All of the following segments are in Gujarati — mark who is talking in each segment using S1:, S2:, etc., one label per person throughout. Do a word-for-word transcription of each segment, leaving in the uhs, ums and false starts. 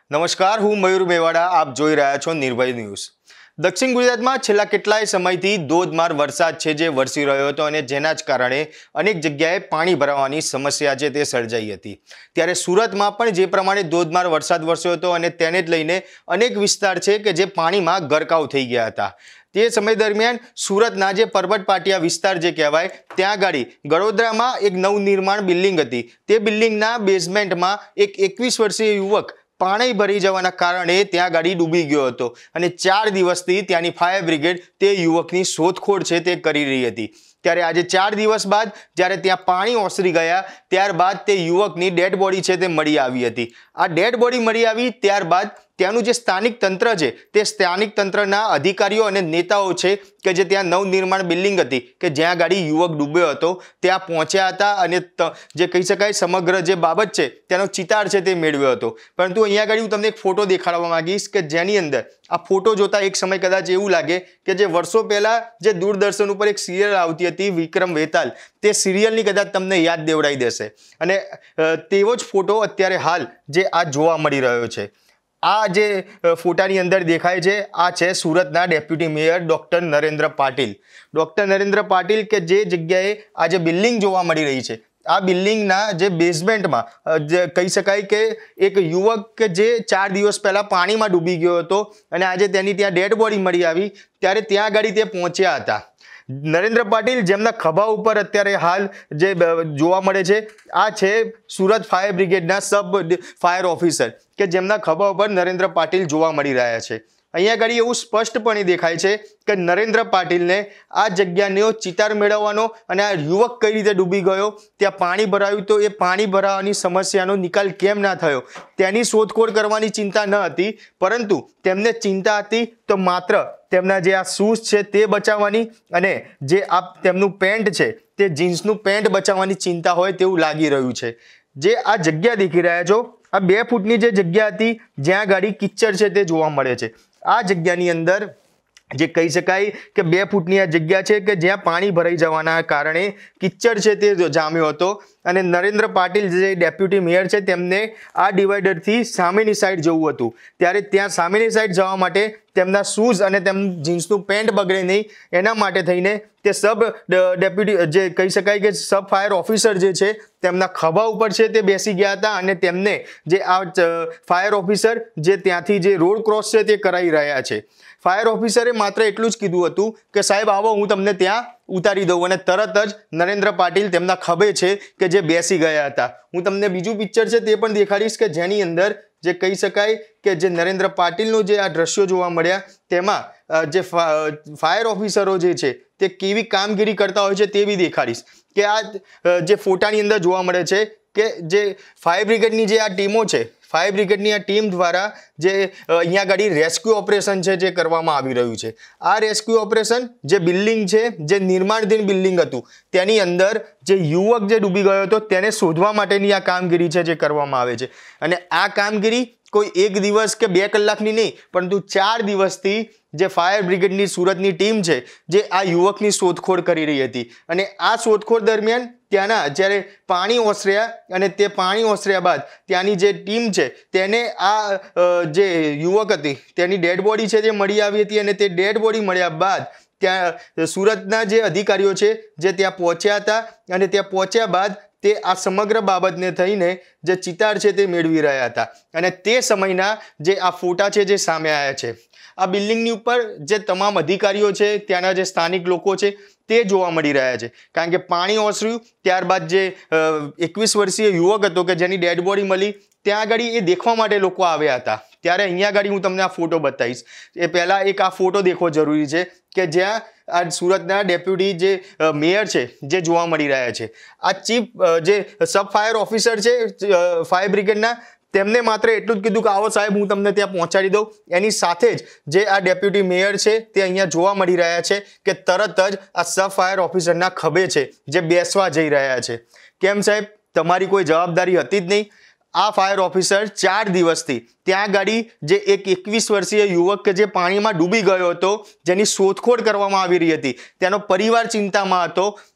S1: નમસ્કાર, હું મયુર મેવાડા. આપ જોઈ રહ્યા છો નિર્ભય ન્યૂઝ. દક્ષિણ ગુજરાતમાં છેલ્લા કેટલાય સમયથી ધોધમાર વરસાદ છે જે વરસી રહ્યો હતો અને જેના જ કારણે અનેક જગ્યાએ પાણી ભરાવાની સમસ્યા છે તે સર્જાઈ હતી. ત્યારે સુરતમાં પણ જે પ્રમાણે ધોધમાર વરસાદ વરસ્યો હતો અને તેને જ લઈને અનેક વિસ્તાર છે કે જે પાણીમાં ગરકાવ થઈ ગયા હતા. તે સમય દરમિયાન સુરતના જે પર્વત પાટિયા વિસ્તાર જે કહેવાય ત્યાં ગાડી ગડોદરામાં એક નવનિર્માણ બિલ્ડિંગ હતી. તે બિલ્ડિંગના બેઝમેન્ટમાં એક એકવીસ વર્ષીય યુવક પાણી ભરી જવાના કારણે ત્યાં ગાડી ડૂબી ગયો હતો અને ચાર દિવસથી ત્યાંની ફાયર બ્રિગેડ તે યુવકની શોધખોળ છે તે કરી રહી હતી. ત્યારે આજે ચાર દિવસ બાદ જ્યારે ત્યાં પાણી ઓસરી ગયા ત્યારબાદ તે યુવકની ડેડ બોડી છે તે મળી આવી હતી. આ ડેડ બોડી મળી આવી ત્યારબાદ ત્યાંનું જે સ્થાનિક તંત્ર છે તે સ્થાનિક તંત્રના અધિકારીઓ અને નેતાઓ છે કે જે ત્યાં નવનિર્માણ બિલ્ડિંગ હતી કે જ્યાં ગાડી યુવક ડૂબ્યો હતો ત્યાં પહોંચ્યા હતા અને જે કહી શકાય સમગ્ર જે બાબત છે તેનો ચિતાર છે તે મેળવ્યો હતો. પરંતુ અહીંયા આગળ હું તમને એક ફોટો દેખાડવા માંગીશ કે જેની અંદર આ ફોટો જોતા એક સમય કદાચ એવું લાગે કે જે વર્ષો પહેલાં જે દૂરદર્શન ઉપર એક સિરિયલ આવતી હતી વિક્રમ વેતાલ, તે સિરિયલની કદાચ તમને યાદ દેવડાવી દેશે. અને તેવો જ ફોટો અત્યારે હાલ જે આ જોવા મળી રહ્યો છે. આ જે ફોટાની અંદર દેખાય છે આ છે સુરતના deputy mayor doctor Narendra Patil. Doctor Narendra Patil કે જે જગ્યાએ આ જે બિલ્ડિંગ જોવા મળી રહી છે આ બિલ્ડિંગના જે બેઝમેન્ટમાં જે કહી શકાય કે એક યુવક કે જે ચાર દિવસ પહેલાં પાણીમાં ડૂબી ગયો હતો અને આજે તેની ત્યાં ડેડ બોડી મળી આવી ત્યારે ત્યાં આગળ તે પહોંચ્યા હતા. નરેન્દ્ર પાટીલ જેમના ખભા ઉપર અત્યારે હાલ જે જોવા મળે છે આ છે સુરત ફાયર બ્રિગેડના સબ ફાયર ઓફિસર કે જેમના ખભા ઉપર નરેન્દ્ર પાટીલ જોવા મળી રહ્યા છે. અહીંયા આગળ એવું સ્પષ્ટપણે દેખાય છે કે નરેન્દ્ર પાટીલને આ જગ્યાનો ચિતાર મેળવવાનો અને આ યુવક કઈ રીતે ડૂબી ગયો, ત્યાં પાણી ભરાયું તો એ પાણી ભરાવાની સમસ્યાનો નિકાલ કેમ ના થયો તેની શોધખોળ કરવાની ચિંતા ન હતી, પરંતુ તેમને ચિંતા હતી તો માત્ર તેમના જે આ શૂઝ છે તે બચાવવાની અને જે આ તેમનું પેન્ટ છે તે જીન્સનું પેન્ટ બચાવવાની ચિંતા હોય તેવું લાગી રહ્યું છે. જે આ જગ્યા દેખી રહ્યા છો આ બે ફૂટની જે જગ્યા હતી જ્યાં ગાડી કિચ્ચર છે તે જોવા મળે છે. આ જગ્યાની અંદર જે કહી શકાય કે બે ફૂટની આ જગ્યા છે કે જ્યાં પાણી ભરાઈ જવાના કારણે કિચ્ચર છે તે જામ્યો હતો અને નરેન્દ્ર પાટીલ જે ડેપ્યુટી મેયર છે તેમને આ ડિવાઈડરથી સામેની સાઈડ જવું હતું. ત્યારે ત્યાં સામેની સાઈડ જવા માટે તેમના શૂઝ અને તેમનું જીન્સનું પેન્ટ બગડે નહીં એના માટે થઈને તે સબ ડેપ્યુટી જે કહી શકાય કે સબ ફાયર ઓફિસર જે છે તેમના ખભા ઉપર છે તે બેસી ગયા હતા અને તેમને જે આ ફાયર ઓફિસર જે ત્યાંથી જે રોડ ક્રોસ છે તે કરાવી રહ્યા છે. ફાયર ઓફિસરે માત્ર એટલું જ કીધું હતું કે સાહેબ આવો હું તમને ત્યાં ઉતારી દઉં અને તરત જ નરેન્દ્ર પાટીલ તેમના ખભે છે કે જે બેસી ગયા હતા. હું તમને બીજું પિક્ચર છે તે પણ દેખાડીશ કે જેની અંદર જે કહી શકાય કે જે નરેન્દ્ર પાટીલનું જે આ દ્રશ્યો જોવા મળ્યા તેમાં જે ફાયર ઓફિસરો જે છે તે કેવી કામગીરી કરતા હોય છે તે બી દેખાડીશ. કે આ જે ફોટાની અંદર જોવા મળે છે કે જે ફાયર બ્રિગેડની જે આ ટીમો છે ફાયર બ્રિગેડની આ ટીમ દ્વારા જે અહીંયા આગળ રેસ્ક્યુ ઓપરેશન છે જે કરવામાં આવી રહ્યું છે. આ રેસ્ક્યુ ઓપરેશન જે બિલ્ડિંગ છે જે નિર્માણધીન બિલ્ડિંગ હતું તેની અંદર જે યુવક જે ડૂબી ગયો હતો તેને શોધવા માટેની આ કામગીરી છે જે કરવામાં આવે છે. અને આ કામગીરી કોઈ એક દિવસ કે બે કલાકની નહીં પરંતુ ચાર દિવસથી જે ફાયર બ્રિગેડની સુરતની ટીમ છે જે આ યુવકની શોધખોળ કરી રહી હતી. અને આ શોધખોળ દરમિયાન ત્યાંના જ્યારે પાણી ઓસર્યા અને તે પાણી ઓસર્યા બાદ ત્યાંની જે ટીમ છે તેને આ જે યુવક હતી તેની ડેડ બોડી છે તે મળી આવી હતી અને તે ડેડ બોડી મળ્યા બાદ ત્યાં સુરતના જે અધિકારીઓ છે જે ત્યાં પહોંચ્યા હતા અને ત્યાં પહોંચ્યા બાદ તે આ સમગ્ર બાબતને થઈને જે ચિતાર છે તે મેળવી રહ્યા હતા. અને તે સમયના જે આ ફોટા છે જે સામે આવ્યા છે આ બિલ્ડિંગની ઉપર જે તમામ અધિકારીઓ છે ત્યાંના જે સ્થાનિક લોકો છે તે જોવા મળી રહ્યા છે. કારણ કે પાણી ઓસર્યું ત્યારબાદ જે એકવીસ વર્ષીય યુવક હતો કે જેની ડેડ બોડી મળી ત્યાં આગળ એ દેખવા માટે લોકો આવ્યા હતા. ત્યારે અહીંયા આગળ હું તમને આ ફોટો બતાવીશ. એ પહેલાં એક આ ફોટો દેખવો જરૂરી છે કે જ્યાં આ સુરતના ડેપ્યુટી જે મેયર છે જે જોવા મળી રહ્યા છે. આ ચીફ જે સબ ફાયર ઓફિસર છે ફાયર બ્રિગેડના તેમને માત્ર એટલું જ કીધું કે આવો સાહેબ હું તમને ત્યાં પહોંચાડી દઉં. એની સાથે જ જે આ ડેપ્યુટી મેયર છે તે અહીંયા જોવા મળી રહ્યા છે કે તરત જ આ સબ ફાયર ઓફિસરના ખભે છે જે બેસવા જઈ રહ્યા છે. કેમ સાહેબ તમારી કોઈ જવાબદારી હતી જ નહીં. આ ફાયર ઓફિસર ચાર દિવસથી ત્યાં ગાડી જે એક એકવીસ વર્ષીય યુવક કે જે પાણીમાં ડૂબી ગયો હતો જેની શોધખોળ કરવામાં આવી રહી હતી તેનો પરિવાર ચિંતામાં હતો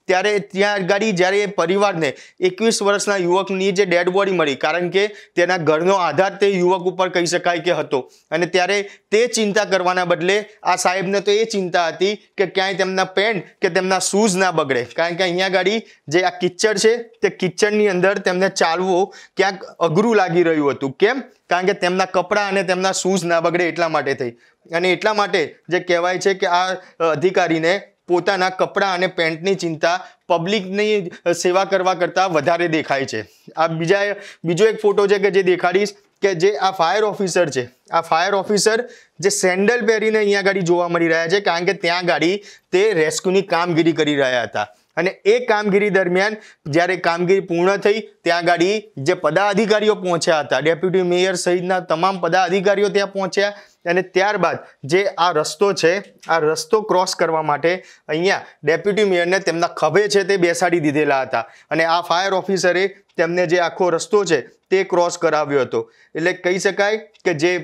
S1: ત્યારે ત્યાં ગાડી જ્યારે એ પરિવારને એકવીસ વર્ષના યુવકની જે ડેડ બોડી મળી, કારણ કે તેના ઘરનો આધાર તે યુવક ઉપર કહી શકાય કે હતો, અને ત્યારે તે ચિંતા કરવાના બદલે આ સાહેબને તો એ ચિંતા હતી કે ક્યાંય તેમના પેન્ટ કે તેમના શૂઝ ના બગડે, કારણ કે અહીંયા ગાડી જે આ કિચડ છે તે કિચડની અંદર તેમને ચાલવું ક્યાંક અઘરું લાગી રહ્યું હતું. કેમ? કારણ કે તેમના કપડાં અને તેમના શૂઝ ના બગડે એટલા માટે થઈ, અને એટલા માટે જે કહેવાય છે કે આ અધિકારીને પોતાના કપડાં અને પેન્ટની ચિંતા પબ્લિકની સેવા કરવા કરતાં વધારે દેખાય છે. આ બીજા બીજો એક ફોટો છે કે જે દેખાડીશ કે જે આ ફાયર ઓફિસર છે, આ ફાયર ઓફિસર જે સેન્ડલ પહેરીને અહીંયા ગાડી જોવા મળી રહ્યા છે, કારણ કે ત્યાં ગાડી તે રેસ્ક્યુની કામગીરી કરી રહ્યા હતા. અને એ કામગીરી દરમિયાન જ્યારે કામગીરી પૂર્ણ થઈ ત્યાં ગાડી જે પદાધિકારીઓ પહોંચ્યા હતા, ડેપ્યુટી મેયર સહિતના તમામ પદાધિકારીઓ ત્યાં પહોંચ્યા, અને ત્યારબાદ જે આ રસ્તો છે આ રસ્તો ક્રોસ કરવા માટે અહીંયા ડેપ્યુટી મેયરને તેમના ખભે છે તે બેસાડી દીધેલા હતા, અને આ ફાયર ઓફિસરે તેમને જે આખો રસ્તો છે તે ક્રોસ કરાવ્યો હતો. એટલે કહી શકાય કે જે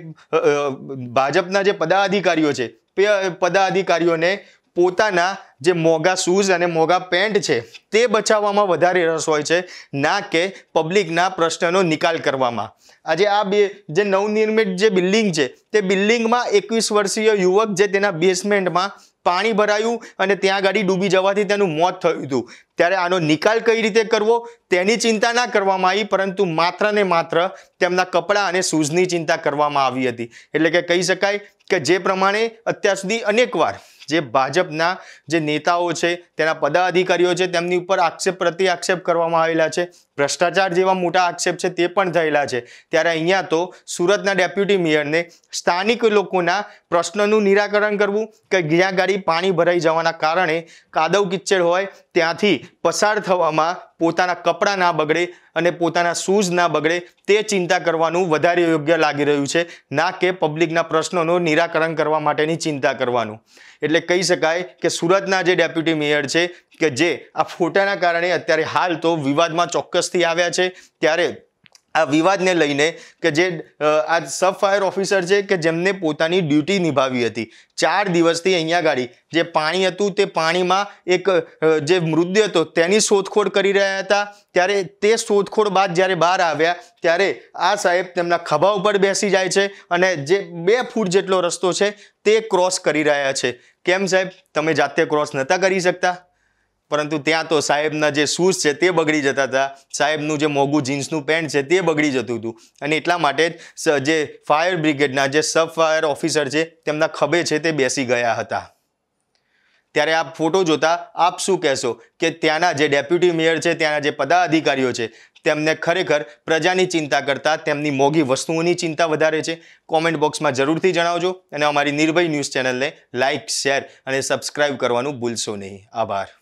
S1: ભાજપના જે પદાધિકારીઓ છે તે પદાધિકારીઓને પોતાના જે મોંઘા શૂઝ અને મોંઘા પેન્ટ છે તે બચાવવામાં વધારે રસ હોય છે, ના કે પબ્લિકના પ્રશ્નનો નિકાલ કરવામાં. આજે આ બે જે નવનિર્મિત જે બિલ્ડિંગ છે તે બિલ્ડિંગમાં એકવીસ વર્ષીય યુવક જે તેના બેસમેન્ટમાં પાણી ભરાયું અને ત્યાં ગાડી ડૂબી જવાથી તેનું મોત થયું હતું, ત્યારે આનો નિકાલ કઈ રીતે કરવો તેની ચિંતા ના કરવામાં આવી, પરંતુ માત્ર ને માત્ર તેમના કપડાં અને શૂઝની ચિંતા કરવામાં આવી હતી. એટલે કે કહી શકાય કે જે પ્રમાણે અત્યાર સુધી અનેકવાર જે ભાજપના જે નેતાઓ છે તેના પદાધિકારીઓ છે તેમની ઉપર આક્ષેપ પ્રતિ આક્ષેપ કરવામાં આવેલા છે, ભ્રષ્ટાચાર જેવા મોટા આક્ષેપ છે તે પણ થયેલા છે, ત્યારે અહીંયા તો સુરતના ડેપ્યુટી મેયરને સ્થાનિક લોકોના પ્રશ્નોનું નિરાકરણ કરવું કે જ્યાં ગાડી પાણી ભરાઈ જવાના કારણે કાદવ કિચ્ચડ હોય ત્યાંથી પસાર થવામાં પોતાના કપડાં ના બગડે અને પોતાના શૂઝ ના બગડે તે ચિંતા કરવાનું વધારે યોગ્ય લાગી રહ્યું છે, ના કે પબ્લિકના પ્રશ્નોનું નિરાકરણ કરવા માટેની ચિંતા કરવાનું. એટલે કહી શકાય કે સુરતના જે ડેપ્યુટી મેયર છે કે જે આ ફોટાના કારણે અત્યારે હાલ તો વિવાદમાં ચોક્કસથી આવ્યા છે, ત્યારે આ વિવાદને લઈને કે જે આ સબ ફાયર ઓફિસર છે કે જેમને પોતાની ડ્યુટી નિભાવી હતી, ચાર દિવસથી અહીંયા ગાડી જે પાણી હતું તે પાણીમાં એક જે મૃતદેહ હતો તેની શોધખોળ કરી રહ્યા હતા, ત્યારે તે શોધખોળ બાદ જ્યારે બહાર આવ્યા ત્યારે આ સાહેબ તેમના ખભા ઉપર બેસી જાય છે અને જે બે ફૂટ જેટલો રસ્તો છે તે ક્રોસ કરી રહ્યા છે. કેમ સાહેબ, તમે જાતે ક્રોસ નહોતા કરી શકતા? પરંતુ ત્યાં તો સાહેબના જે શૂઝ છે તે બગડી જતા હતા, સાહેબનું જે મોંઘું જીન્સનું પેન્ટ છે તે બગડી જતું હતું, અને એટલા માટે જ જે ફાયર બ્રિગેડના જે સબ ફાયર ઓફિસર છે તેમના ખભે છે તે બેસી ગયા હતા. ત્યારે આ ફોટો જોતા આપ શું કહેશો કે ત્યાંના જે ડેપ્યુટી મેયર છે, ત્યાંના જે પદાધિકારીઓ છે તેમને ખરેખર પ્રજાની ચિંતા કરતાં તેમની મોંઘી વસ્તુઓની ચિંતા વધારે છે? કોમેન્ટ બોક્સમાં જરૂરથી જણાવજો, અને અમારી નિર્ભય ન્યૂઝ ચેનલને લાઇક, શેર અને સબસ્ક્રાઇબ કરવાનું ભૂલશો નહીં. આભાર.